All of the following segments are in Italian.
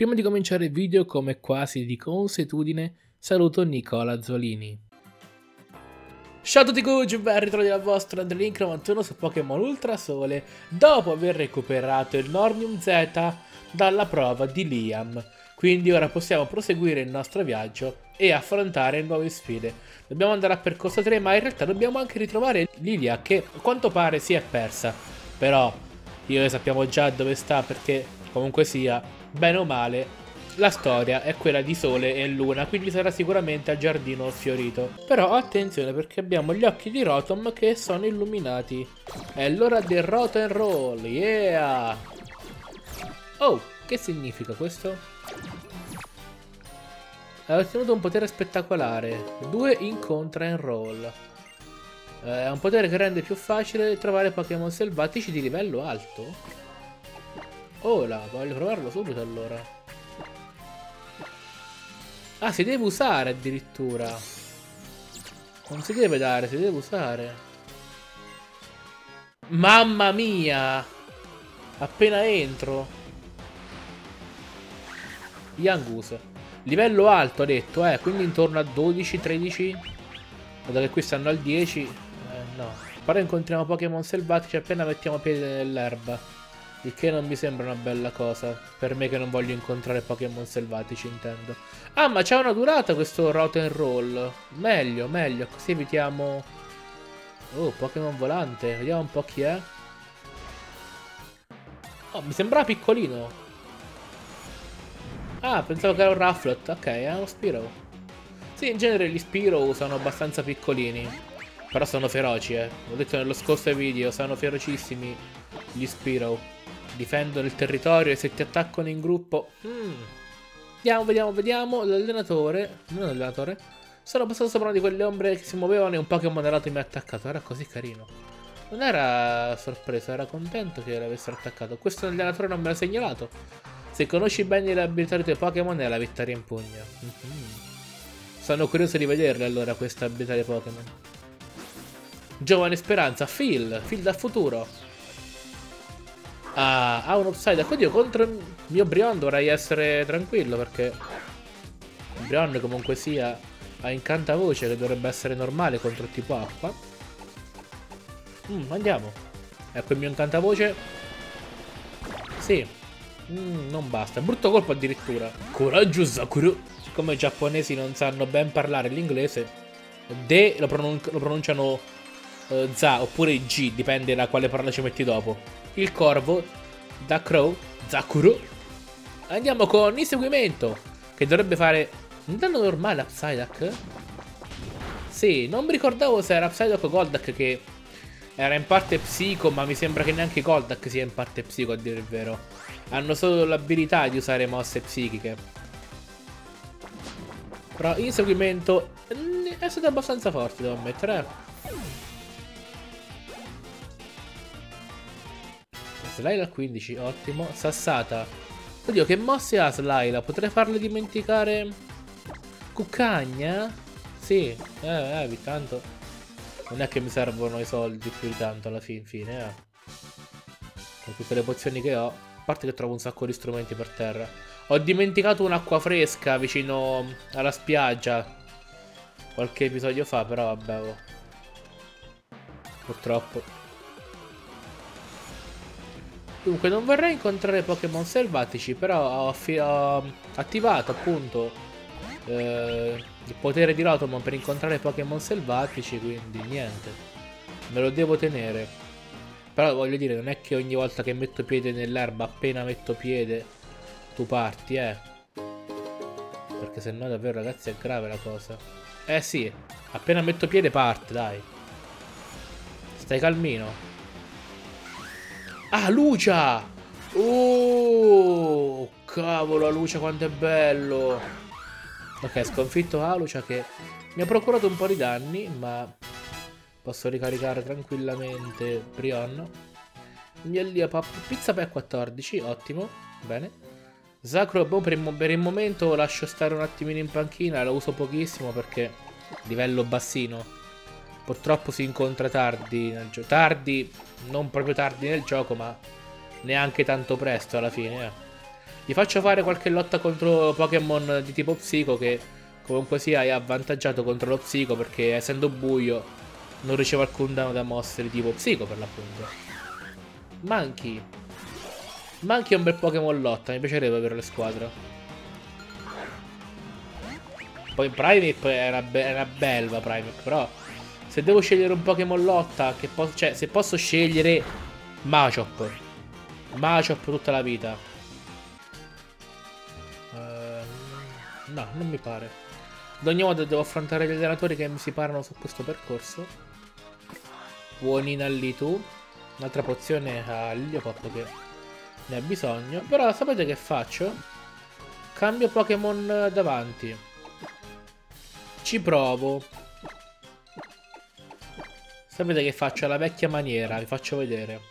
Prima di cominciare il video, come quasi di consuetudine, saluto Nicola Zolini. Ciao a tutti Gucci, ben ritrovati dal vostro Andrelink91 su Pokémon Ultrasole, dopo aver recuperato il Nornium Z dalla prova di Liam. Quindi ora possiamo proseguire il nostro viaggio e affrontare nuove sfide. Dobbiamo andare a percorso 3, ma in realtà dobbiamo anche ritrovare Lilia, che a quanto pare si è persa. Però io sappiamo già dove sta, perché comunque sia, bene o male, la storia è quella di Sole e Luna, quindi sarà sicuramente al giardino fiorito. Però attenzione, perché abbiamo gli occhi di Rotom che sono illuminati. È l'ora del Rot and Roll, yeah! Oh, che significa questo? Ha ottenuto un potere spettacolare. 2 incontra and roll. È un potere che rende più facile trovare Pokémon selvatici di livello alto. Ora, voglio provarlo subito allora. Ah, si deve usare addirittura. Non si deve dare, si deve usare. Mamma mia! Appena entro. Yangus. Livello alto ha detto, quindi intorno a 12-13. Dato che qui stanno al 10. No. Però incontriamo Pokémon selvatici appena mettiamo piede nell'erba. Il che non mi sembra una bella cosa. Per me che non voglio incontrare Pokémon selvatici, intendo. Ah, ma c'ha una durata questo Rot and Roll. Meglio, meglio. Così evitiamo... Oh, Pokémon volante. Vediamo un po' chi è. Oh, mi sembrava piccolino. Ah, pensavo che era un Rufflet. Ok, è uno Spearow. Sì, in genere gli Spearow sono abbastanza piccolini. Però sono feroci, L'ho detto nello scorso video, sono ferocissimi gli Spearow. Difendono il territorio e se ti attaccano in gruppo... Vediamo. L'allenatore... Non l'allenatore. Sono passato sopra una di quelle ombre che si muovevano e un Pokémon alato mi ha attaccato. Era così carino. Non era sorpreso, era contento che l'avessero attaccato. Questo allenatore non me l'ha segnalato. Se conosci bene le abilità dei tuoi Pokémon è la vittoria in pugno. Sono curioso di vederle allora questa abilità dei Pokémon. Giovane speranza, Phil dal futuro. Ah, ha un upside. Quindi io contro il mio Brion dovrei essere tranquillo, perché Brion comunque sia ha incantavoce, che dovrebbe essere normale contro il tipo acqua. Andiamo. Ecco il mio incantavoce. Sì. Non basta. Brutto colpo addirittura. Coraggio Sakura. Siccome i giapponesi non sanno ben parlare l'inglese, De lo pronunciano za oppure G, dipende da quale parola ci metti dopo. Il corvo, da Crow, Zakuro. Andiamo con inseguimento, che dovrebbe fare un danno normale a Psyduck. Sì, non mi ricordavo se era Psyduck o Golduck che era in parte psico, ma mi sembra che neanche Golduck sia in parte psico, a dire il vero. Hanno solo l'abilità di usare mosse psichiche. Però inseguimento è stato abbastanza forte, devo ammettere. Slaila al 15, ottimo. Sassata. Oddio, che mosse ha Slaila? Potrei farle dimenticare... Cuccagna? Sì, tanto. Non è che mi servono i soldi più di tanto alla fine, Con tutte le pozioni che ho. A parte che trovo un sacco di strumenti per terra. Ho dimenticato un'acqua fresca vicino alla spiaggia qualche episodio fa, però vabbè. Purtroppo. Dunque, non vorrei incontrare Pokémon selvatici, però ho attivato appunto il potere di Rotomon per incontrare Pokémon selvatici, quindi niente. Me lo devo tenere. Però voglio dire, non è che ogni volta che metto piede nell'erba, appena metto piede, tu parti, Perché sennò davvero, ragazzi, è grave la cosa. Sì, appena metto piede parte, dai. Stai calmino. Ah, Lucia! Oh, cavolo, Lucia, quanto è bello! Ok, sconfitto Alucia, che mi ha procurato un po' di danni, ma posso ricaricare tranquillamente Brion. Pizza per 14, ottimo, bene. Sacro, per il momento lascio stare un attimino in panchina, lo uso pochissimo perché livello bassino. Purtroppo si incontra tardi nel gioco. Tardi, non proprio tardi nel gioco, ma neanche tanto presto alla fine. Ti faccio fare qualche lotta contro Pokémon di tipo psico che comunque sia è avvantaggiato contro lo psico perché essendo buio non riceve alcun danno da mosse di tipo psico per l'appunto. Monkey. Monkey è un bel Pokémon lotta, mi piacerebbe avere le squadre. Poi Primeape è una belva Primeape, però se devo scegliere un Pokémon lotta, cioè se posso scegliere Machop. Machop tutta la vita. No, non mi pare. Ad ogni modo devo affrontare gli allenatori che mi si parlano su questo percorso. Buonina lì tu. Un'altra pozione a Lilliopop che ne ha bisogno. Però sapete che faccio? Cambio Pokémon davanti. Ci provo. Sapete che faccio alla vecchia maniera, vi faccio vedere.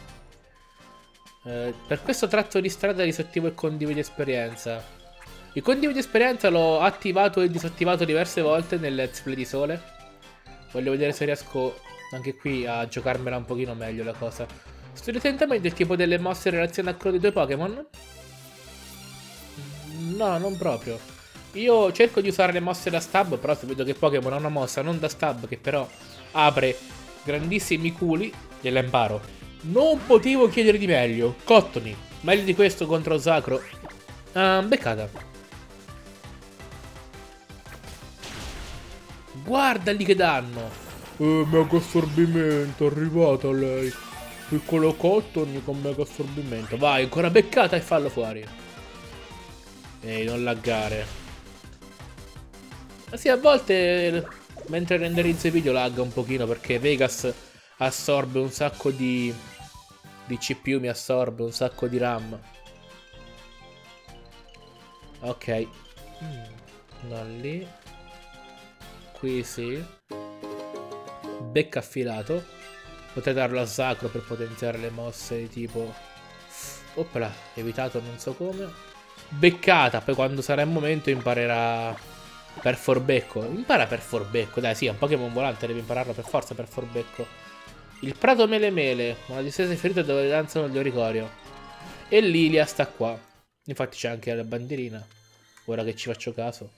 Per questo tratto di strada disattivo il condividi esperienza. Il condividi esperienza l'ho attivato e disattivato diverse volte nel Let's Play di Sole. Voglio vedere se riesco anche qui a giocarmela un pochino meglio la cosa. Studio attentamente il tipo delle mosse in relazione a quello dei tuoi Pokémon? No, non proprio. Io cerco di usare le mosse da stab, però se vedo che Pokémon ha una mossa non da stab che però apre grandissimi culi, gliela imparo. Non potevo chiedere di meglio. Cottony, meglio di questo contro Sacro. Beccata. Guarda lì che danno. Mega assorbimento, è arrivata lei. Piccolo Cottony con mega assorbimento. Vai, ancora beccata e fallo fuori. Ehi, non laggare. Ma sì, a volte mentre renderizzo i video lagga un pochino perché Vegas assorbe un sacco di CPU, mi assorbe un sacco di RAM. Ok. Non lì. Qui sì. Becca affilato. Potrei darlo a Sacro per potenziare le mosse di tipo... Oppla, evitato non so come. Beccata, poi quando sarà il momento imparerà per Forbecco. Impara per Forbecco, dai sì, è un Pokémon volante, devi impararlo per forza per Forbecco. Il prato mele mele, una distesa ferita dove danzano gli Oricorio. E Lilia sta qua. Infatti c'è anche la bandierina, ora che ci faccio caso.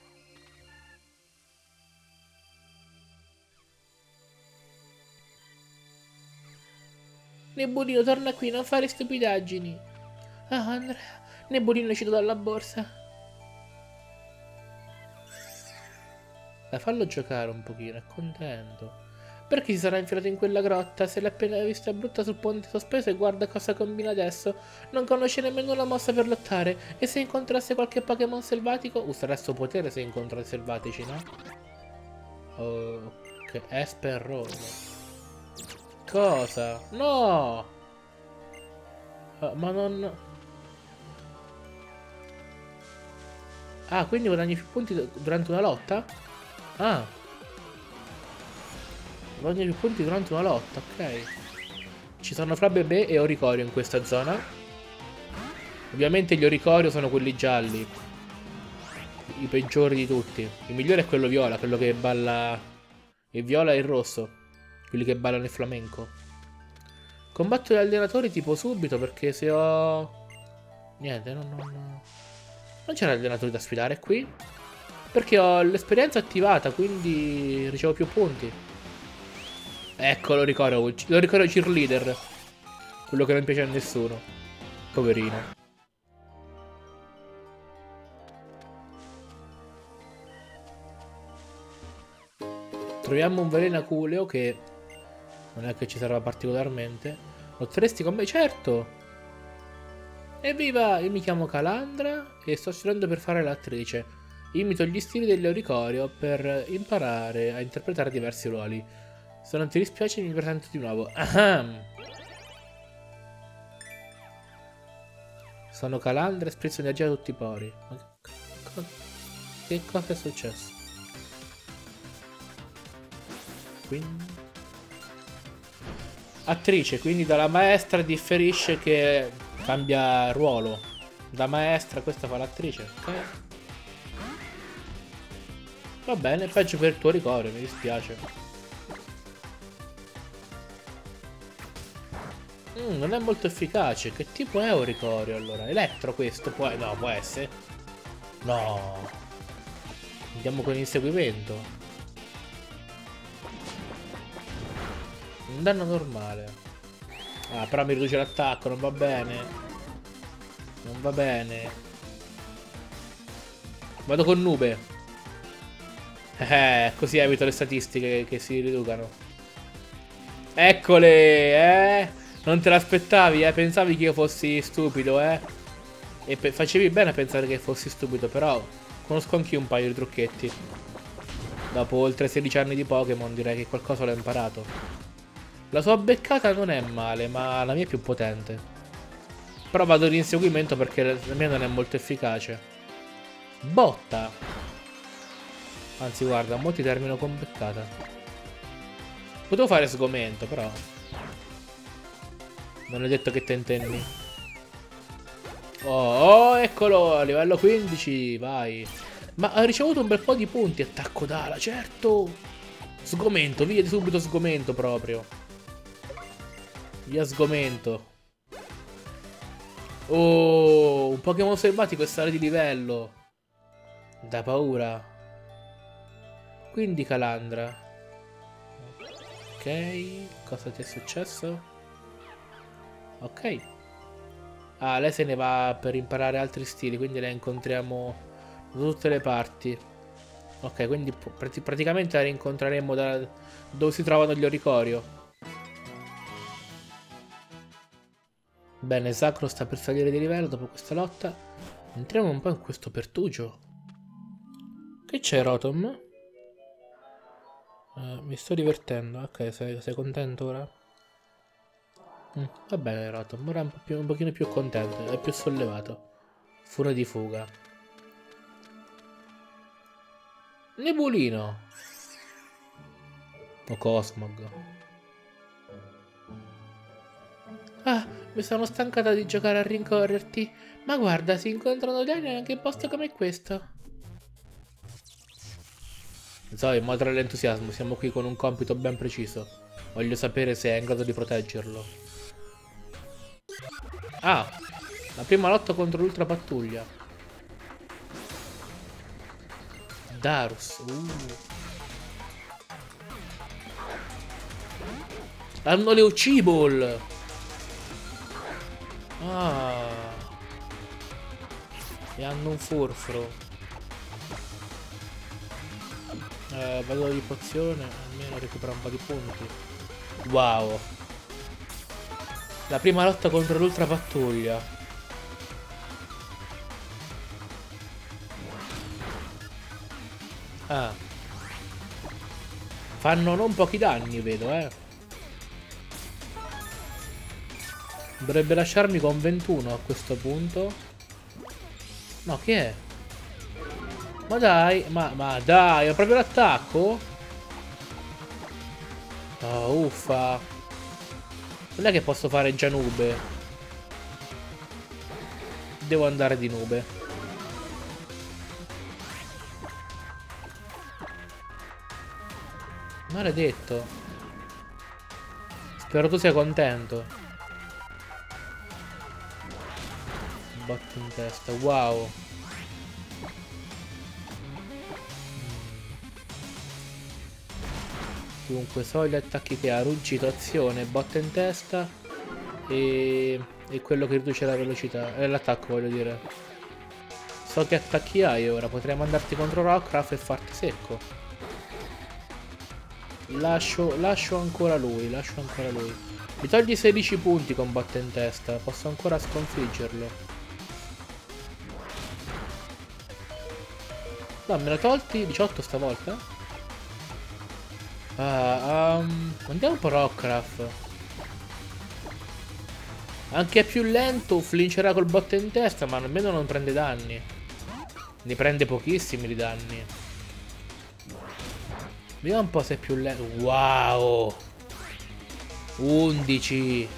Nebulino, torna qui, non fare stupidaggini. Ah, Andrea, Nebulino è uscito dalla borsa. Dai, fallo giocare un pochino, è contento. Perché si sarà infilato in quella grotta? Se l'ha appena vista brutta sul ponte sospeso e guarda cosa combina adesso. Non conosce nemmeno la mossa per lottare. E se incontrasse qualche Pokémon selvatico? Userà il suo potere se incontra i selvatici, no? Ok, Esper Rose. Cosa? No! Ma non... Ah, quindi guadagni più punti durante una lotta? Ah. Guadagni più punti durante una lotta, ok. Ci sono Flabébé e Oricorio in questa zona. Ovviamente gli Oricorio sono quelli gialli. I peggiori di tutti. Il migliore è quello viola, quello che balla... Il viola e il rosso. Quelli che ballano il flamenco. Combatto gli allenatori tipo subito perché se ho... Niente, non c'era allenatori da sfidare qui. Perché ho l'esperienza attivata, quindi ricevo più punti. Ecco, lo ricordo cheerleader. Quello che non piace a nessuno. Poverino. Troviamo un veleno aculeo che non è che ci serva particolarmente. Lotteresti con me? Certo! Evviva! Io mi chiamo Calandra e sto studiando per fare l'attrice. Imito gli stili dell'Euricorio per imparare a interpretare diversi ruoli. Se non ti dispiace mi presento di nuovo. Ahem. Sono Calandra e sprizzo energia da tutti i pori. Che cosa è successo? Quindi... Attrice, quindi dalla maestra differisce che cambia ruolo. Da maestra questa fa l'attrice, ok? Va bene, peggio per il tuo ricordo, mi dispiace. Non è molto efficace. Che tipo è Oricorio allora? Elettro questo? No, può essere. No. Andiamo con l'inseguimento. Un danno normale. Ah, però mi riduce l'attacco, non va bene. Non va bene. Vado con nube. Così evito le statistiche che si riducano. Eccole, Non te l'aspettavi, Pensavi che io fossi stupido, E facevi bene a pensare che fossi stupido, però conosco anch'io un paio di trucchetti. Dopo oltre 16 anni di Pokémon direi che qualcosa l'ho imparato. La sua beccata non è male, ma la mia è più potente. Però vado in inseguimento perché la mia non è molto efficace. Botta! Anzi guarda, mo ti termino con beccata. Potevo fare sgomento, però non è detto che te intenni. Oh, eccolo, a livello 15, vai. Ma ha ricevuto un bel po' di punti. Attacco d'ala, certo. Sgomento, via di subito sgomento proprio. Via sgomento. Oh, un Pokémon selvatico è sale di livello. Da paura. Quindi Calandra. Ok, cosa ti è successo? Ok. Ah, lei se ne va per imparare altri stili, quindi la incontriamo da tutte le parti. Ok, quindi praticamente la rincontreremo da dove si trovano gli Oricorio. Bene, Sacro sta per salire di livello dopo questa lotta. Entriamo un po' in questo pertugio. Che c'è, Rotom? Mi sto divertendo. Ok, sei contento ora? Va bene, Rotom. Ora un pochino più contento. È più sollevato. Fura di fuga. Nebulino. O Cosmog. Ah, mi sono stancata di giocare a rincorrerti. Ma guarda, si incontrano gli alieni anche in posti come questo. Zoe, modera l'entusiasmo, siamo qui con un compito ben preciso. Voglio sapere se è in grado di proteggerlo. Ah, la prima lotta contro l'ultra pattuglia. Darus. Hanno le Uciball. Ah. E hanno un furfro. Vado di pozione, almeno recupera un po' di punti. Wow. La prima lotta contro l'ultra pattuglia. Ah. Fanno non pochi danni, vedo, Dovrebbe lasciarmi con 21 a questo punto. No, che è? Ma dai, ma dai, ho proprio l'attacco? Oh, uffa. Non è che posso fare già nube. Devo andare di nube. Maledetto. Spero tu sia contento. Botte in testa, wow. Dunque, so gli attacchi che ha: ruggito, azione, botta in testa e quello che riduce la velocità. L'attacco, voglio dire. So che attacchi hai ora. Potrei mandarti contro Rockruff e farti secco. Lascio ancora lui. Mi togli 16 punti con botta in testa. Posso ancora sconfiggerlo. No, me ne ho tolti 18 stavolta. Andiamo un po' Rockruff. Anche è più lento, flincherà col botte in testa, ma almeno non prende danni. Ne prende pochissimi di danni. Vediamo un po' se è più lento. Wow! 11.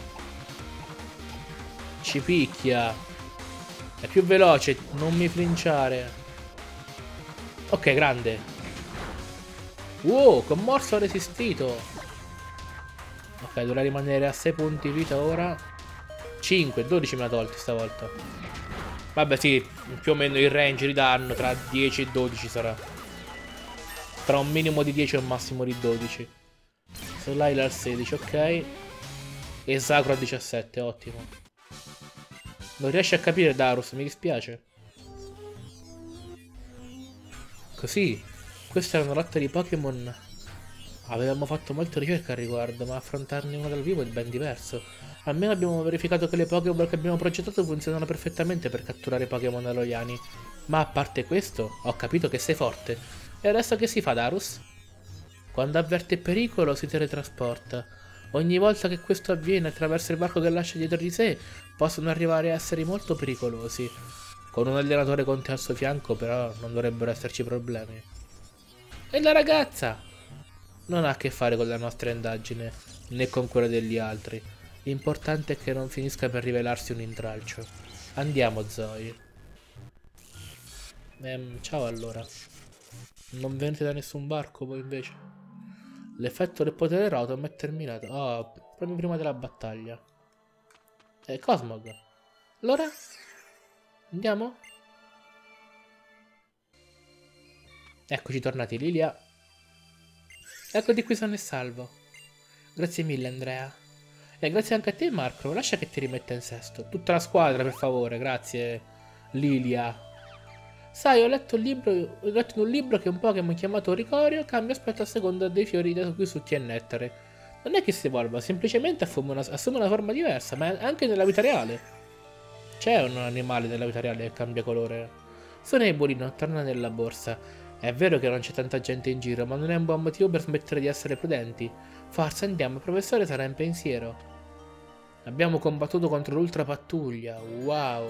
Ci picchia. È più veloce, non mi flinciare. Ok, grande. Wow, con morso ha resistito. Ok, dovrei rimanere a 6 punti vita ora. 5, 12 mi ha tolti stavolta. Vabbè sì, più o meno il range di danno tra 10 e 12 sarà. Tra un minimo di 10 e un massimo di 12. Solaila al 16, ok. E Sacro a 17, ottimo. Non riesci a capire Darus, mi dispiace. Così, questa era una lotta di Pokémon. Avevamo fatto molta ricerca al riguardo, ma affrontarne uno dal vivo è ben diverso. Almeno abbiamo verificato che le Pokéball che abbiamo progettato funzionano perfettamente per catturare Pokémon aloiani. Ma a parte questo, ho capito che sei forte. E adesso che si fa, Darus? Quando avverte pericolo si teletrasporta. Ogni volta che questo avviene attraverso il varco che lascia dietro di sé, possono arrivare a essere molto pericolosi. Con un allenatore con te al suo fianco, però, non dovrebbero esserci problemi. E la ragazza? Non ha a che fare con la nostra indagine, né con quella degli altri. L'importante è che non finisca per rivelarsi un intralcio. Andiamo, Zoe. Ciao allora. Non venite da nessun barco voi invece? L'effetto del potere Rotom è terminato. Oh, proprio prima della battaglia. Cosmog. Allora? Andiamo? Eccoci tornati, Lilia. Eccoti qui sano e salvo. Grazie mille, Andrea. E grazie anche a te, Marco. Lascia che ti rimetta in sesto. Tutta la squadra, per favore. Grazie, Lilia. Sai, ho letto in un libro che un Pokémon chiamato Oricorio cambia aspetto a seconda dei fiori da cui succhi e nettare. Non è che si evolva, semplicemente assume una forma diversa, ma anche nella vita reale. C'è un animale nella vita reale che cambia colore. Sono Ebolino, torna nella borsa. È vero che non c'è tanta gente in giro, ma non è un buon motivo per smettere di essere prudenti. Forza, andiamo, il professore sarà in pensiero. Abbiamo combattuto contro l'Ultra Pattuglia, wow.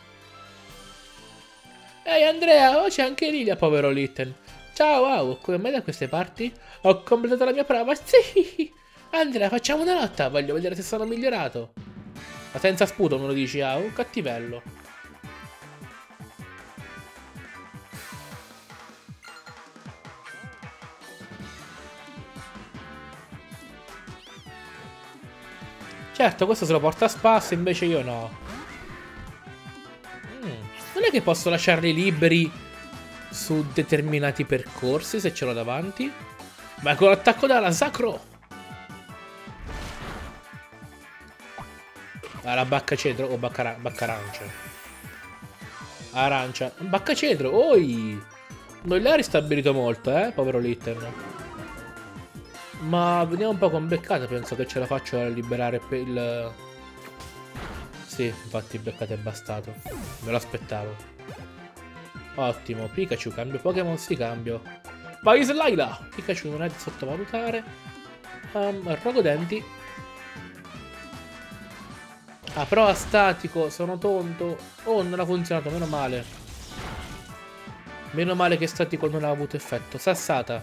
Ehi Andrea, oh c'è anche Lilia, povero Litten. Ciao, wow, come mai da queste parti? Ho completato la mia prova, sì. Andrea, facciamo una lotta, voglio vedere se sono migliorato. Ma senza sputo me lo dici, cattivello. Certo, questo se lo porta a spasso, invece io no. Non è che posso lasciarli liberi su determinati percorsi se ce l'ho davanti? Ma con l'attacco dalla Sacro! La bacca cedro o bacca arancia? Arancia. Bacca cedro, oi! Non l'ha ristabilito molto, povero Litten. Ma veniamo un po' con beccata, penso che ce la faccio a liberare il... Sì, infatti beccata è bastato. Me lo aspettavo. Ottimo, Pikachu, cambio Pokémon, sì cambio. Vai Slaila! Pikachu non è da sottovalutare. Rogodenti. Ah, prova statico, sono tonto. Oh, non ha funzionato, meno male. Meno male che statico non ha avuto effetto. Sassata.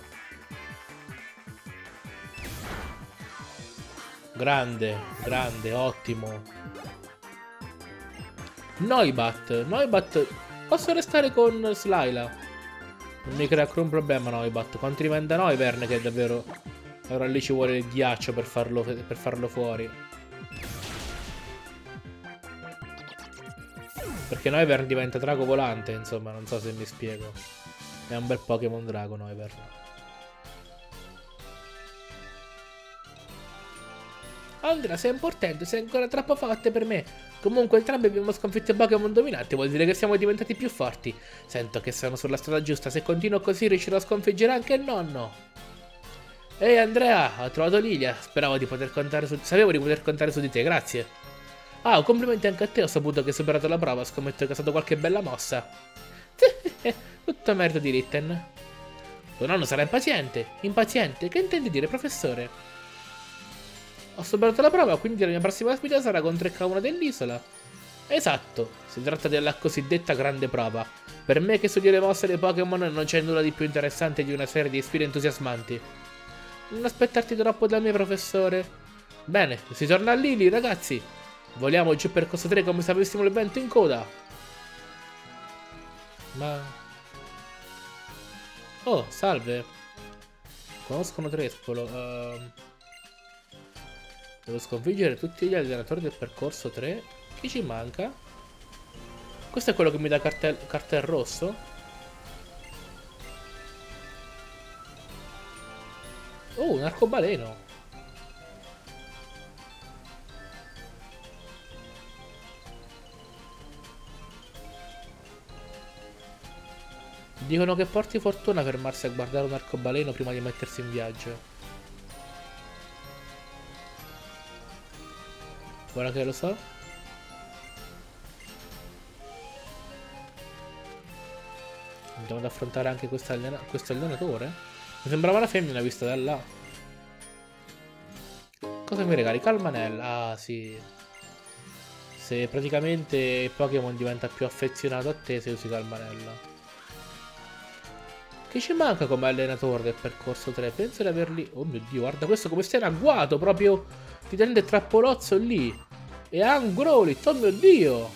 Grande, grande, ottimo. Noibat. Posso restare con Slaila. Non mi crea alcun problema Noibat. Quanto diventa Noivern che davvero... Ora lì ci vuole il ghiaccio per farlo fuori. Perché Noivern diventa drago volante, insomma, non so se mi spiego. È un bel Pokémon drago Noivern. Andrea, sei importante, sei ancora troppo forte per me. Comunque entrambi abbiamo sconfitto i Pokémon dominanti, vuol dire che siamo diventati più forti. Sento che sono sulla strada giusta, se continuo così riuscirò a sconfiggere anche il nonno. Ehi Andrea, ho trovato Lilia, sapevo di poter contare su di te, grazie. Ah, complimenti anche a te, ho saputo che hai superato la prova, scommetto che è stata qualche bella mossa. Tutto merito di Litten. Tuo nonno sarà impaziente. Impaziente? Che intendi dire, professore? Ho superato la prova, quindi la mia prossima sfida sarà contro il K1 dell'isola. Esatto, si tratta della cosiddetta grande prova. Per me che studio le mosse dei Pokémon non c'è nulla di più interessante di una serie di sfide entusiasmanti. Non aspettarti troppo da me, professore. Bene, si torna a Lily, ragazzi. Voliamo giù per Costa 3 come se avessimo il vento in coda. Ma... Oh, salve. Conoscono Trespolo. Devo sconfiggere tutti gli allenatori del percorso 3. Chi ci manca? Questo è quello che mi dà cartel rosso? Oh, un arcobaleno. Dicono che porti fortuna fermarsi a guardare un arcobaleno prima di mettersi in viaggio. Ora che lo so. Andiamo ad affrontare anche questo allenatore. Mi sembrava una femmina vista da là. Cosa mi regali? Calmanella. Ah, sì. Se praticamente Pokémon diventa più affezionato a te se usi Calmanella. Che ci manca come allenatore del percorso 3? Penso di averli... Oh mio Dio, guarda questo come stai in agguato. Proprio ti tende trappolozzo lì. E ha un Growlithe, oh mio Dio.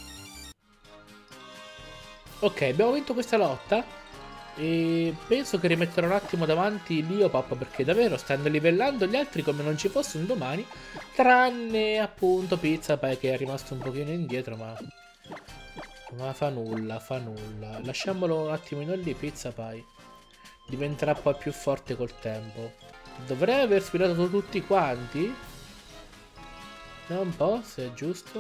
Ok, abbiamo vinto questa lotta. E penso che rimetterò un attimo davanti Liopop, perché davvero stanno livellando gli altri come non ci fosse un domani. Tranne appunto Pizzapai, che è rimasto un pochino indietro, ma fa nulla, fa nulla. Lasciamolo un attimino lì, Pizzapai. Diventerà poi più forte col tempo. Dovrei aver sfilato tutti quanti. Vediamo un po' se è giusto.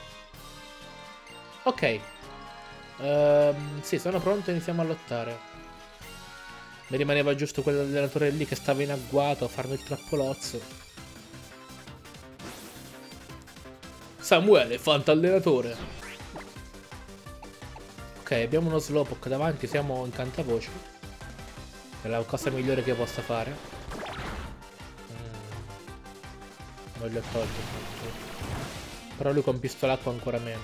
Ok. Sì, sono pronto, iniziamo a lottare. Mi rimaneva giusto quell'allenatore lì che stava in agguato a farmi il trappolozzo. Samuele, fantallenatore. Ok, abbiamo uno Slowpoke davanti, siamo in cantavoce. È la cosa migliore che possa fare. Non li ho tolti. Però lui con pistolacqua ancora meno.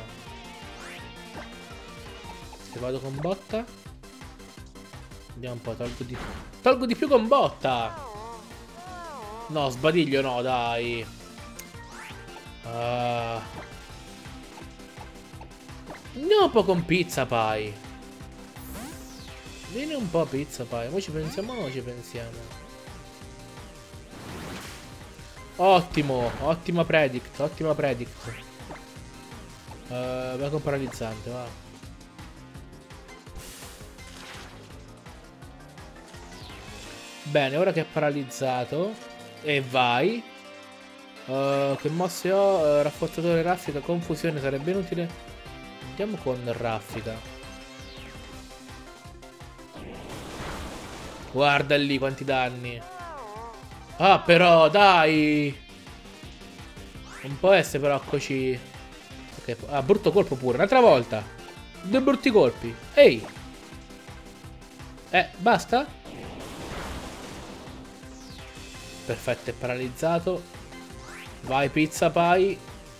Se vado con botta. Vediamo un po', tolgo di più con botta. No, sbadiglio no, dai. Andiamo un po' con Pizzapai. Vieni un po' Pizzapai. Mo ci pensiamo o non ci pensiamo? Ottimo, ottima predict, ottima predict. Vai con paralizzante, va. Bene, ora che è paralizzato. E vai. Che mosse ho? Rafforzatore, raffica, confusione, sarebbe inutile. Andiamo con raffica. Guarda lì quanti danni. Ah, però, dai! Non può essere però così. Ok, ah, brutto colpo pure. Un'altra volta. Due brutti colpi. Ehi! Basta? Perfetto, è paralizzato. Vai, Pizzapai.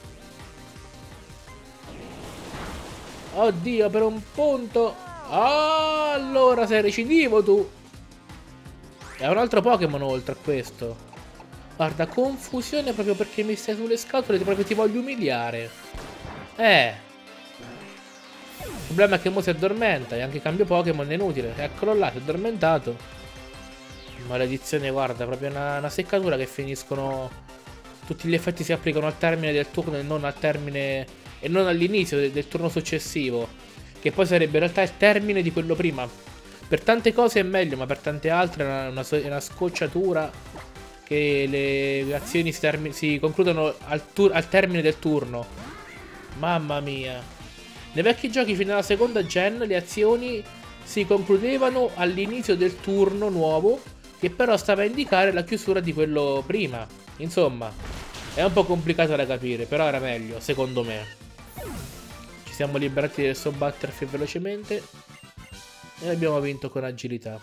Oddio, per un punto. Ah, allora sei recidivo tu. È un altro Pokémon oltre a questo. Guarda, confusione proprio perché mi stai sulle scatole, proprio ti voglio umiliare. Il problema è che mo si addormenta e anche cambio Pokémon è inutile. Eccolo là, si è addormentato. Maledizione, guarda, proprio una seccatura che finiscono... Tutti gli effetti si applicano al termine del turno e non al termine... E non all'inizio del turno successivo. Che poi sarebbe in realtà il termine di quello prima. Per tante cose è meglio, ma per tante altre è una scocciatura che le azioni si concludono al termine del turno. Mamma mia. Nei vecchi giochi fino alla seconda gen le azioni si concludevano all'inizio del turno nuovo, che però stava a indicare la chiusura di quello prima. Insomma, è un po' complicato da capire, però era meglio, secondo me. Ci siamo liberati del suo Butterfree velocemente. E abbiamo vinto con agilità.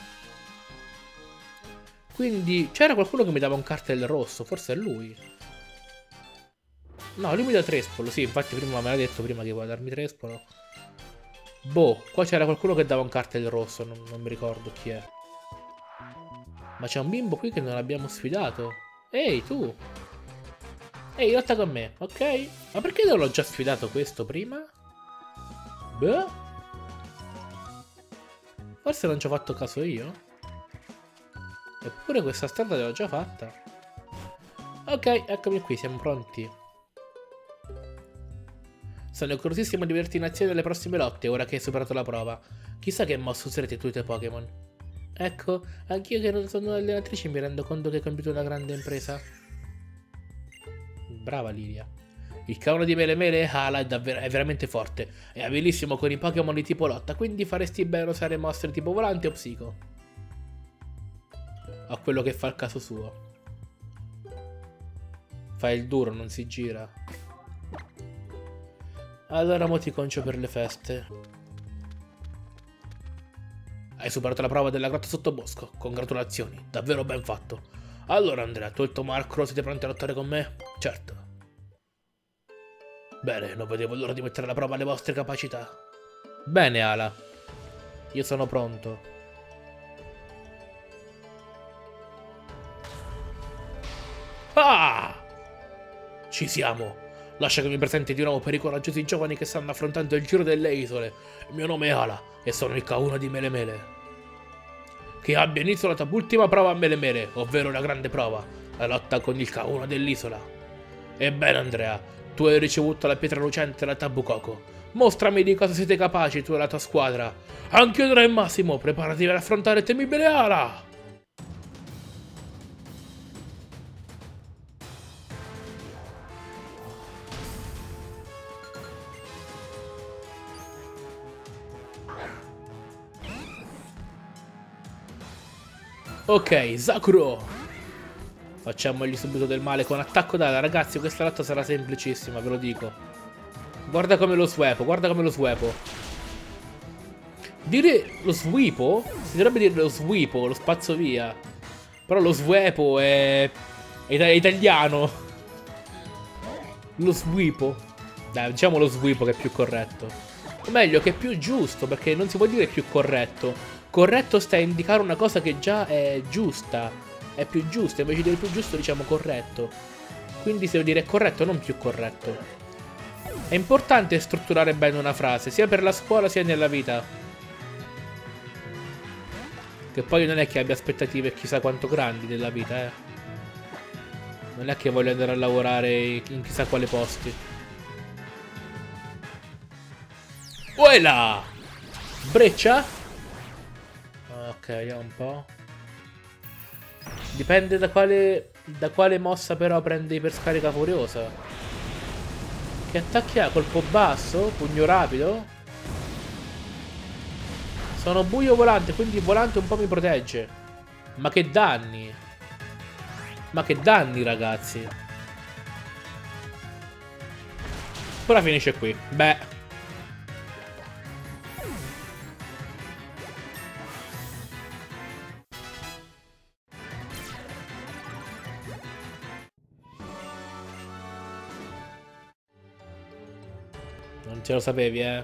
Quindi c'era qualcuno che mi dava un cartel rosso. Forse è lui. No, lui mi dà Trespolo. Sì, infatti prima me l'ha detto prima che voleva darmi Trespolo. Boh, qua c'era qualcuno che dava un cartel rosso. Non mi ricordo chi è. Ma c'è un bimbo qui che non abbiamo sfidato. Ehi, tu. Ehi, lotta con me, ok? Ma perché non l'ho già sfidato questo prima? Beh. Forse non ci ho fatto caso io. Eppure questa strada l'ho già fatta. Ok, eccomi qui, siamo pronti. Sono curiosissimo di vederti in azione nelle prossime lotte, ora che hai superato la prova. Chissà che mossa userete tu e i tuoi Pokémon. Ecco, anch'io che non sono un'allenatrice mi rendo conto che hai compiuto una grande impresa. Brava Lilia. Il cavolo di Melemele Hala è veramente forte. È abilissimo con i Pokémon di tipo lotta, quindi faresti bene a usare mostre tipo volante o psico. A quello che fa il caso suo. Fa il duro, non si gira. Allora mo ti concio per le feste. Hai superato la prova della grotta sottobosco. Congratulazioni, davvero ben fatto. Allora Andrea, tu e il tuo Marco siete pronti a lottare con me? Certo. Bene, non vedevo l'ora di mettere alla prova le vostre capacità. Bene Ala. Io sono pronto. Ah! Ci siamo. Lascia che mi presenti di nuovo per i coraggiosi giovani che stanno affrontando il giro delle isole. Il mio nome è Ala e sono il K1 di Melemele. Che abbia inizio la tua ultima prova a Melemele, ovvero la grande prova, la lotta con il K1 dell'isola. Ebbene Andrea, tu hai ricevuto la pietra lucente da Tabu Koko. Mostrami di cosa siete capaci tu e la tua squadra. Anche ora è Massimo, preparati per affrontare il temibile Ala! Ok, Sakuro! Facciamogli subito del male con attacco d'ala, ragazzi, questa lotta sarà semplicissima, ve lo dico. Guarda come lo sweepo, guarda come lo sweepo. Dire lo sweepo? Si dovrebbe dire lo sweepo, lo spazzo via. Però lo sweepo è italiano. Lo sweepo. Dai, diciamo lo sweepo che è più corretto. O meglio, che è più giusto, perché non si può dire più corretto. Corretto sta a indicare una cosa che già è giusta. È più giusta, invece di dire più giusto diciamo corretto. Quindi si deve dire corretto, non più corretto. È importante strutturare bene una frase, sia per la scuola sia nella vita. Che poi non è che abbia aspettative chissà quanto grandi nella vita, eh. Non è che voglio andare a lavorare in chissà quale posti. Uela! Breccia? Ok, vediamo un po'. Dipende da quale mossa però prendi per scarica furiosa. Che attacchi ha? Colpo basso? Pugno rapido? Sono buio volante, quindi il volante un po' mi protegge. Ma che danni! Ma che danni, ragazzi! Ora finisce qui. Beh. Non ce lo sapevi, eh?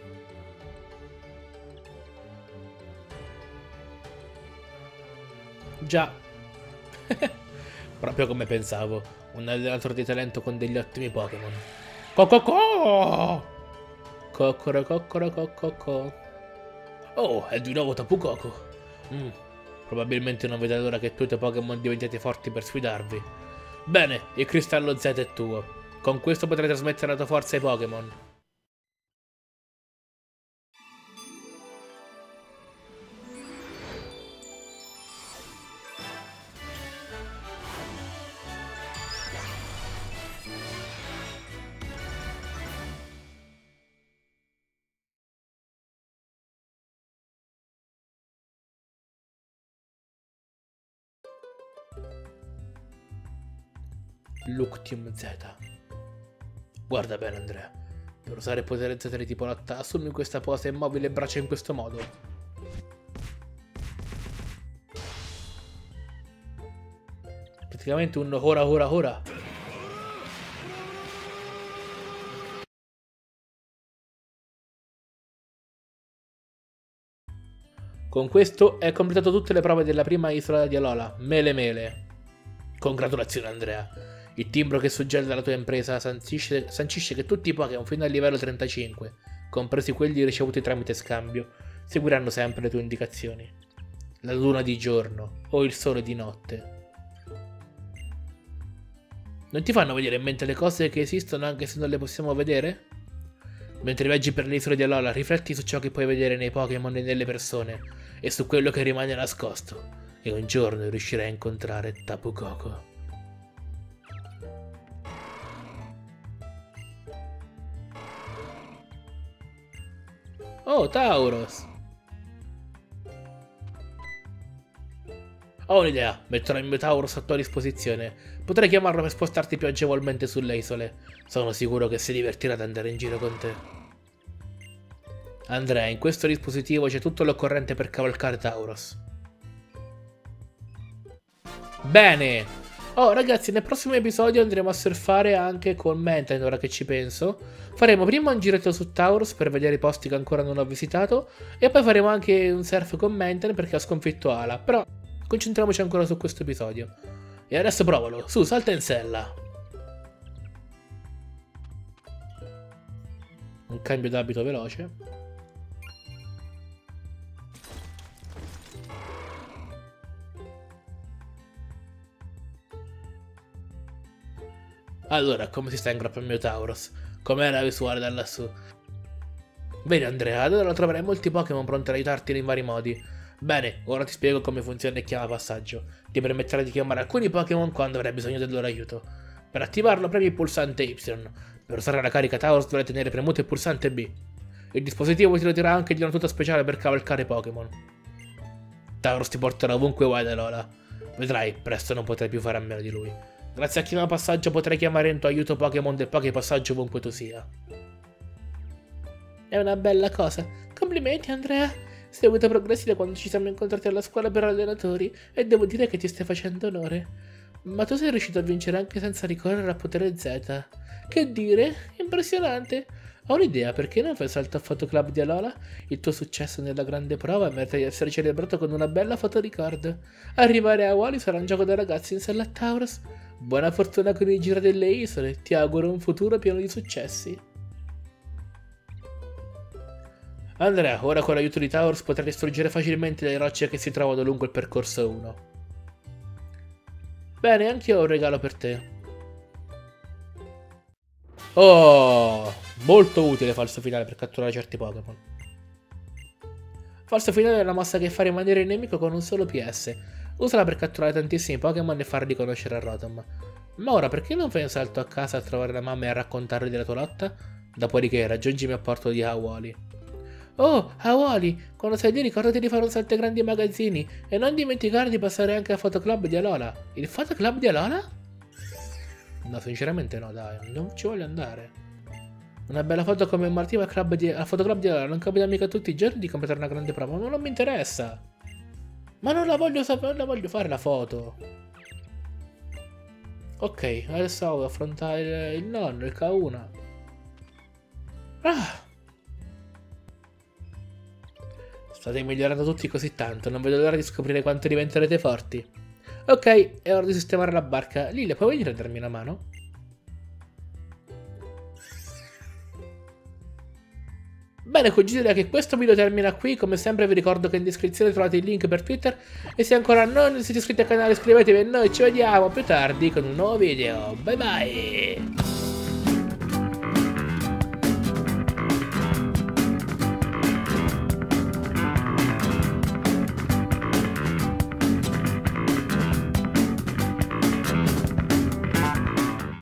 Già. Proprio come pensavo. Un allenatore di talento con degli ottimi Pokémon. Cococo! Coccoro coccoro cococo. Oh, è di nuovo Tapu Koko. Probabilmente non vedete l'ora che tutti i Pokémon diventiate forti per sfidarvi. Bene, il cristallo Z è tuo. Con questo potrai trasmettere la tua forza ai Pokémon. Luctium Z. Guarda bene Andrea, per usare il potere Z di tipo lotta, assumi questa posa immobile e braccia in questo modo. Praticamente un ora. Con questo hai completato tutte le prove della prima isola di Alola, Melemele. Congratulazioni Andrea. Il timbro che suggella la tua impresa sancisce che tutti i Pokémon fino al livello 35, compresi quelli ricevuti tramite scambio, seguiranno sempre le tue indicazioni. La luna di giorno o il sole di notte. Non ti fanno vedere in mente le cose che esistono anche se non le possiamo vedere? Mentre viaggi per le isole di Alola, rifletti su ciò che puoi vedere nei Pokémon e nelle persone, e su quello che rimane nascosto, e un giorno riuscirai a incontrare Tapu Koko. Oh, Tauros! Ho un'idea, metterò il mio Tauros a tua disposizione. Potrei chiamarlo per spostarti più agevolmente sulle isole. Sono sicuro che si divertirà ad andare in giro con te. Andrea, in questo dispositivo c'è tutto l'occorrente per cavalcare Tauros. Bene! Oh ragazzi, nel prossimo episodio andremo a surfare anche con Menten, ora che ci penso. Faremo prima un giretto su Tauros per vedere i posti che ancora non ho visitato, e poi faremo anche un surf con Menten perché ho sconfitto Ala, però concentriamoci ancora su questo episodio. E adesso provalo, su, salta in sella. Un cambio d'abito veloce. Allora, come si sta in groppa il mio Tauros? Com'è la visuale da lassù? Bene Andrea, allora troverai molti Pokémon pronti ad aiutarti in vari modi. Bene, ora ti spiego come funziona il chiama passaggio. Ti permetterà di chiamare alcuni Pokémon quando avrai bisogno del loro aiuto. Per attivarlo premi il pulsante Y. Per usare la carica Tauros dovrai tenere premuto il pulsante B. Il dispositivo ti doterà anche di una tuta speciale per cavalcare Pokémon. Tauros ti porterà ovunque vuoi da Alola. Vedrai, presto non potrai più fare a meno di lui. Grazie a chiama passaggio potrai chiamare in tuo aiuto Pokémon del Poképassaggio ovunque tu sia. È una bella cosa. Complimenti Andrea. Sei avuto progressi da quando ci siamo incontrati alla scuola per allenatori e devo dire che ti stai facendo onore. Ma tu sei riuscito a vincere anche senza ricorrere al potere Z. Che dire? Impressionante. Ho un'idea, perché non fai salto a Fotoclub di Alola? Il tuo successo nella grande prova merita di essere celebrato con una bella fotoricord. Arrivare a Wally sarà un gioco da ragazzi in sella a Tauros. Buona fortuna con il giro delle isole, ti auguro un futuro pieno di successi. Andrea, ora con l'aiuto di Tauros potrai distruggere facilmente le rocce che si trovano lungo il percorso 1. Bene, anch'io ho un regalo per te. Oh, molto utile falso finale per catturare certi Pokémon. Falso finale è una mossa che fa rimanere il nemico con un solo PS. Usala per catturare tantissimi Pokémon e farli conoscere a Rotom. Ma ora perché non fai un salto a casa a trovare la mamma e a raccontarle della tua lotta? Dopodiché raggiungimi a porto di Hawali. Oh, Hawali, quando sei lì ricordati di fare un salto ai grandi magazzini e non dimenticare di passare anche al Fotoclub di Alola. Il Fotoclub di Alola? No, sinceramente no, dai, non ci voglio andare. Una bella foto commemorativa al Fotoclub di Alola, non capita mica tutti i giorni di completare una grande prova, ma non mi interessa. Ma non la voglio sapere, non la voglio fare la foto. Ok, adesso devo affrontare il nonno, il Kauna. Ah! State migliorando tutti così tanto, non vedo l'ora di scoprire quanto diventerete forti. Ok, è ora di sistemare la barca. Lilia, puoi venire a darmi una mano? Bene, considera che questo video termina qui. Come sempre vi ricordo che in descrizione trovate il link per Twitter. E se ancora non siete iscritti al canale iscrivetevi e noi ci vediamo più tardi con un nuovo video. Bye bye!